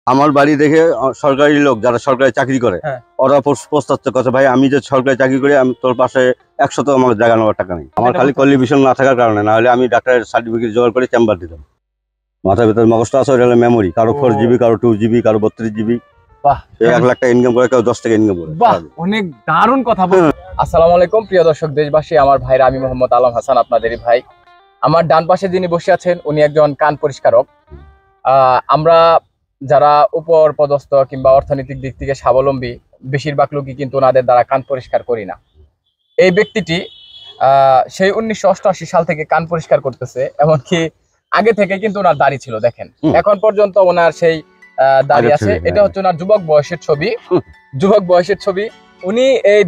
আমার বাড়ি দেখে সরকারি লোক যারা সরকারি চাকরি করে ওরা প্রস্তাব কথা, ভাই আমি যে সরকারি চাকরি করি, আমি তোর পাশে 100 আমার জায়গা নেওয়ার টাকা নেই। আমার খালি কোয়ালিফিকেশন না থাকার কারণে, না হলে আমি ডাক্তারের সার্টিফিকেট জোগাড় করে চেম্বার দিতাম। মাথার ভিতরে মগজটা আছে, ওটা হলো মেমোরি। কারো 4 GB, কারো 2 GB, কারো 32 GB। 1 লাখ টাকা ইনকাম করে, কেউ 10 টাকা ইনকাম করে। অনেক দারুণ কথা বল। আসসালামু আলাইকুম প্রিয় দর্শক দেশবাসী, আমার ভাইরা, আমি মোহাম্মদ আলম হাসান, আপনাদেরই ভাই। আমার ডান পাশে যিনি বসে আছেন উনি একজন কান পরিষ্কারক। আমরা যারা উপর পদস্থ কিংবা অর্থনৈতিক দিক থেকে স্বাবলম্বী, বেশিরভাগ লোকই কিন্তু ওনাদের দ্বারা কান পরিষ্কার করি না। এই ব্যক্তিটি সেই 1988 সাল থেকে কান পরিষ্কার করতেছে, এমনকি আগে থেকে কিন্তু ওনার দাড়ি ছিল, দেখেন এখন পর্যন্ত ওনার সেই দাড়ি আছে। এটা হচ্ছে ওনার যুবক বয়সের ছবি। উনি এই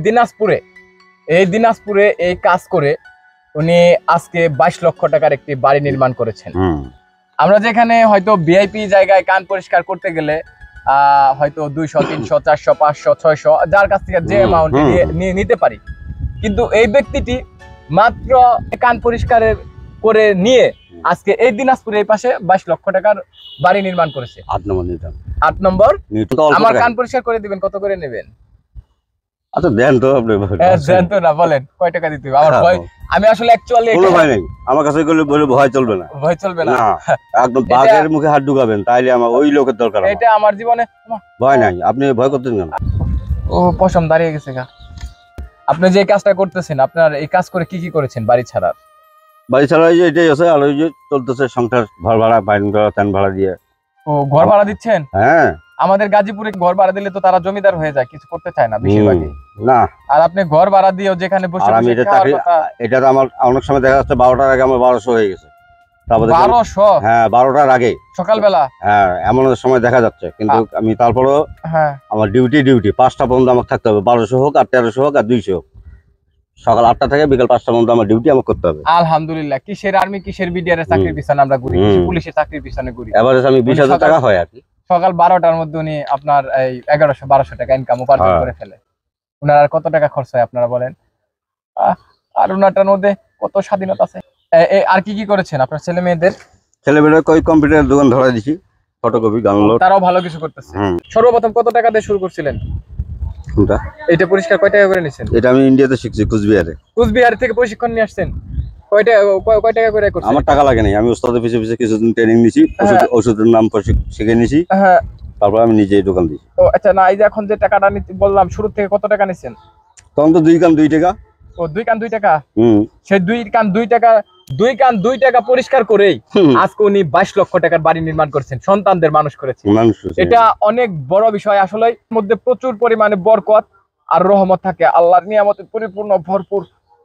দিনাজপুরে এই কাজ করে উনি আজকে 22 লক্ষ টাকার একটি বাড়ি নির্মাণ করেছেন। আমরা যেখানে হয়তো ভিআইপি জায়গায় কান পরিষ্কার করতে গেলে হয়তো 200, 300, 400, 500, 600 যার কাছ থেকে যে অ্যামাউন্ট নিতে পারি, কিন্তু এই ব্যক্তিটি মাত্র কান পরিষ্কারের করে নিয়ে আজকে এই দিনাজপুরে এই পাশে 22 লক্ষ টাকার বাড়ি নির্মাণ করেছে। 8 নম্বর। আমার কান পরিষ্কার করে দিবেন, কত করে নেবেন? আচ্ছা দেন তো আপনি। দেন তো না, বলেন কয় টাকা দিতে হবে? আমার ভয়, আমি আসলে অ্যাকচুয়ালি কোনো ভয় নেই আমার কাছে, বলে ভয় চলবে না। ভয় চলবে না, একদম বাঘের মুখে হাত ঢুকাবেন, তাইলে আমার ওই লোকের দরকার। এটা আমার জীবনে ভয় নাই, আপনি ভয় করতেন কেন? ও পশম দাঁড়িয়ে গেছে গা। আপনি যে কাজটা করতেছেন, আপনার এই কাজ করে কি কি করেছেন? বাড়ি ছাড়া এটাই আছে, আর ওই যে চলতেছে সংসার, ঘর ভাড়া, বাইন ভাড়া, ত্যান ভাড়া দিয়ে। ও ঘর ভাড়া দিচ্ছেন? হ্যাঁ। আমাদের গাজীপুরে ঘর ভাড়া দিলে তো তারা জমিদার হয়ে যায়, কিছু করতে চায় না বেশিরভাগই। না, আর আপনি ঘর ভাড়া দিয়েও যেখানে বসে আমি এটা তো আমার অনেক সময় দেখা যাচ্ছে 12টার আগে আমার 1200 হয়ে গেছে। 1200? হ্যাঁ, 12টার আগে সকালবেলা। হ্যাঁ, এমন সময় দেখা যাচ্ছে, কিন্তু আমি তারপরেও আমার ডিউটি 5টা পর্যন্ত আমার থাকতে হবে। 1200 হোক আর 1300 হোক আর 200 হোক, সকাল 8টা থেকে বিকাল 5টা পর্যন্ত আমার ডিউটি আমার করতে হবে। আলহামদুলিল্লাহ। কিসের আর্মি, কিসের বিডিআর এর চাকরির পিছনে আমরা ঘুরি, পুলিশের চাকরির পিছনে ঘুরি। এভারেজ আমি 20,000 টাকা হয় আর কি। সকাল 12টার মধ্যে উনি আপনার এই 1100-1200 টাকা ইনকাম উপার্জন করে ফেলে। উনার আর কত টাকা খরচ হয় আপনারা বলেন? আর উনারটার মধ্যে কত স্বাধীনতা আছে। আর কি কি করেছেন আপনার ছেলেমেয়েদের? কই কম্পিউটার দোকান ধরা দিছি, ফটোকপি, ডাউনলোড। তারাও ভালো কিছু করতেছে। সর্বপ্রথম কত টাকা দিয়ে শুরু করছিলেন? এটা পরিষ্কার কয় টাকা করে নিছেন? এটা আমি ইন্ডিয়াতে শিখছি, কুচবিহারে থেকে প্রশিক্ষণ নিয়ে আসছেন। কয় টাকা করে করছেন? আমার টাকা লাগে নাই, আমি ওস্তাদের পিছে পিছে কিছুদিন ট্রেনিং নিছি, ওষুধের নাম শিখে নিছি। হ্যাঁ, তারপর আমি নিজেই দোকান দিছি। ও আচ্ছা, না এই যে এখন যে টাকাটা বললাম শুরু থেকে, কত টাকা নিছেন? তখন তো 2 কান 2 টাকা। ও 2 কান 2 টাকা। সেই 2 কান 2 টাকা পরিষ্কার করেই আজকে উনি 22 লক্ষ টাকার বাড়ি নির্মাণ করেছেন, সন্তানদের মানুষ করেছেন। এটা অনেক বড় বিষয় আসলে। এর মধ্যে প্রচুর পরিমাণে বরকত আর রহমত থাকে, আল্লাহর নিয়ামতে পরিপূর্ণ ভরপুর।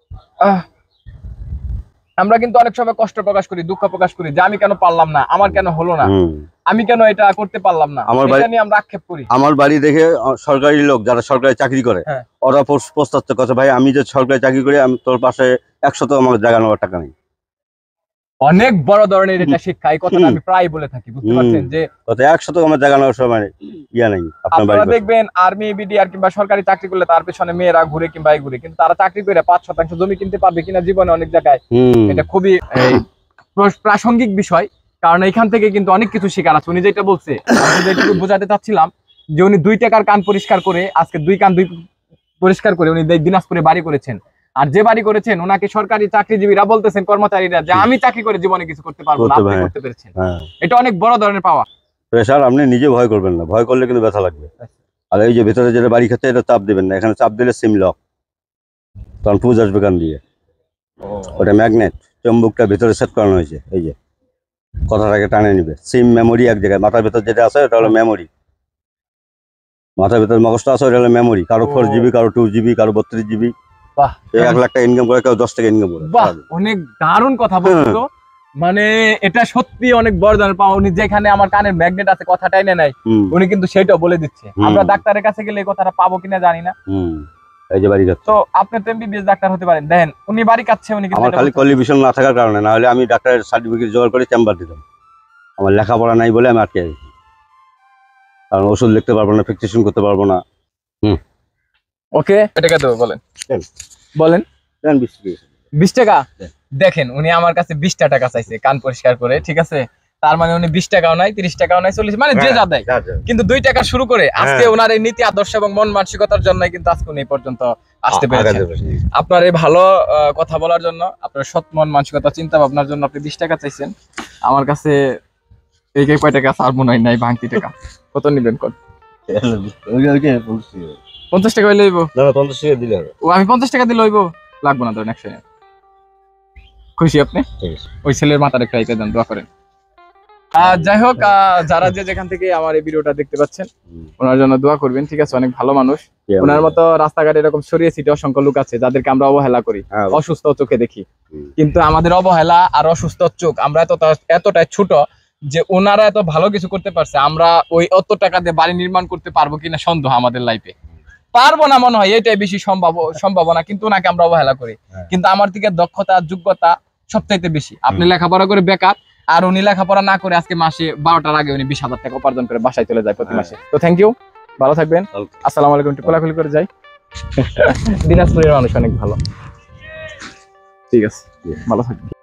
আমরা কিন্তু অনেক সময় কষ্ট প্রকাশ করি, দুঃখ প্রকাশ করি যে আমি কেন পারলাম না, আমার কেন হলো না, আমি কেন এটা করতে পারলাম না, এটা নিয়ে আমরা আক্ষেপ করি। আমার বাড়ি দেখে সরকারি লোক যারা সরকারি চাকরি করে ওরা প্রস্তাব কথা, ভাই আমি যে সরকারি চাকরি করি, আমি তোর পাশে 100 আমার জায়গা নেওয়ার টাকা নেই। অনেক বড় ধরনের এটা শিক্ষা। এই কথাটা আমি প্রায় বলে থাকি, বুঝতে পারছেন যে 100 আমার জায়গা নেওয়ার সময় নেই। আপনারা দেখবেন আর্মি, বিডিআর কিংবা সরকারি চাকরি করলে তার পেছনে মেয়েরা ঘুরে কিংবা ঘুরে, কিন্তু তারা চাকরি করে 5% জমি কিনতে পারবে কিনা জীবনে অনেক জায়গায়, এটা খুবই প্রাসঙ্গিক বিষয়। কারণ এখান থেকে কিন্তু অনেক কিছু শেখার আছে। উনি যেটা বলছে, আমি যেটুকু বোঝাতে চাচ্ছিলাম যে উনি 2 টাকার কান পরিষ্কার করে আজকে 2 কান 2 পরিষ্কার করে উনি দিনাজপুরে বাড়ি করেছেন। আর যে বাড়ি করেছেন ওনাকে সরকারি চাকরিজীবীরা বলতেছেন, কর্মচারীরা, যে আমি চাকরি করে জীবনে কিছু করতে পারবো না, আপনি করতে পেরেছেন। এটা অনেক বড় ধরনের পাওয়া। স্যার আপনি নিজে ভয় করবেন না, ভয় করলে কিন্তু ব্যথা লাগবে। আর এই যে ভেতরে যেটা বাড়ি খাচ্ছে, এটা চাপ দিবেন না, এখানে চাপ দিলে সিম লক, তখন পুজ আসবে কান দিয়ে। ওটা ম্যাগনেট, চম্বুকটা ভিতরে সেট করানো হয়েছে, এই যে কথাটাকে টানে নিবে। সিম মেমোরি এক জায়গায়, মাথার ভেতর যেটা আছে ওটা হলো মেমোরি। মাথার ভেতর মগজটা আছে, ওটা হলো মেমোরি। কারো 4 GB, কারো 2 GB, কারো 32 GB। 1 লাখ টাকা ইনকাম করে, কেউ 10 টাকা ইনকাম করে। অনেক দারুণ কথা বলছো। মানে এটা সত্যি অনেক বড় ধরনের পাওয়া। উনি যেখানে আমার কানের ম্যাগনেট আছে কথাটাই নাই, উনি কিন্তু সেটাও বলে দিচ্ছে। আমরা ডাক্তারের কাছে গেলে এই কথাটা পাবো কিনা জানি না। এই যে বাড়ি কাচ্ছে, তো আপনি তো এমবিবিএস ডাক্তার হতে পারেন। দেখেন উনি বাড়ি কাচ্ছে, উনি আমার খালি কোয়ালিফিকেশন না থাকার কারণে, না হলে আমি ডাক্তারের সার্টিফিকেট জোগাড় করে চেম্বার দিতাম। আমার লেখাপড়া নাই বলে আমি আটকে গেছি, কারণ ওষুধ লিখতে পারবো না, প্রেসক্রিপশন করতে পারবো না। ওকে, টাকা দেবো বলেন? 20 টাকা। দেখেন উনি আমার কাছে 20টা টাকা চাইছে কান পরিষ্কার করে, ঠিক আছে? তার মানে উনি 20 টাকাও নাই, 30 টাকাও নাই, 40 মানে যে যা দেয়, কিন্তু 2 টাকা শুরু করে আজকে ওনার এই নীতি আদর্শ এবং মন মানসিকতার জন্য কিন্তু আজকে উনি এই পর্যন্ত আসতে পেরেছেন। আপনার এই ভালো কথা বলার জন্য, আপনার সৎ মন মানসিকতা চিন্তা ভাবনার জন্য আপনি 20 টাকা চাইছেন। আমার কাছে এই কয় টাকা আর মনে হয় নাই, ভাঙতি টাকা। কত নিবেন কত? 50 টাকা হইলে হইব? না 50 টাকা দিলে হবে। ও আমি 50 টাকা দিলে হইব? লাগবে না, ধরেন 100 টাকা। খুশি আপনি? ওই ছেলের মাথার একটা আইতে দেন, দোয়া করেন। যাই হোক, যারা যে যেখান থেকে আমার এই ভিডিওটা দেখতে পাচ্ছেন ওনার জন্য দোয়া করবেন, ঠিক আছে? অনেক ভালো মানুষ। ওনার মতো রাস্তাঘাটে এরকম ছড়িয়ে ছিটে অসংখ্য লোক আছে যাদেরকে আমরা অবহেলা করি, অসুস্থ চোখে দেখি, কিন্তু আমাদের অবহেলা আর অসুস্থ চোখ, আমরা এতটাই ছোট যে ওনারা এত ভালো কিছু করতে পারছে, আমরা ওই অত টাকা দিয়ে বাড়ি নির্মাণ করতে পারবো কিনা সন্দেহ আমাদের লাইফে। পারবো না মনে হয়, এটাই বেশি সম্ভাবনা, কিন্তু ওনাকে আমরা অবহেলা করি। কিন্তু আমার থেকে দক্ষতা যোগ্যতা সবচাইতে বেশি। আপনি লেখাপড়া করে বেকার, আর উনি লেখাপড়া না করে আজকে মাসে 12টার আগে উনি 20,000 টাকা উপার্জন করে বাসায় চলে যায় প্রতি মাসে। তো থ্যাংক ইউ, ভালো থাকবেন। আসসালামু আলাইকুম। কোলাকুলি করে যাই। দিনাজপুরের মানুষ অনেক ভালো, ঠিক আছে, ভালো থাকবেন।